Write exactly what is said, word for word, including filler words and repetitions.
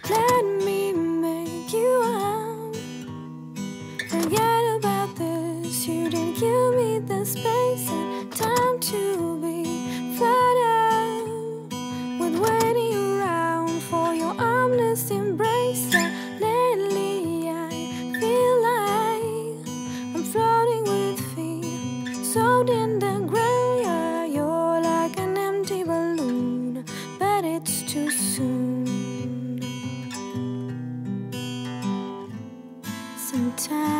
Let me make you out. Forget about this. You didn't give me the space and time to be fed up with waiting around for your armless embrace. And lately I feel like I'm floating with feet soaked in the ground. Yeah, you're like an empty balloon, but it's too soon. Sometimes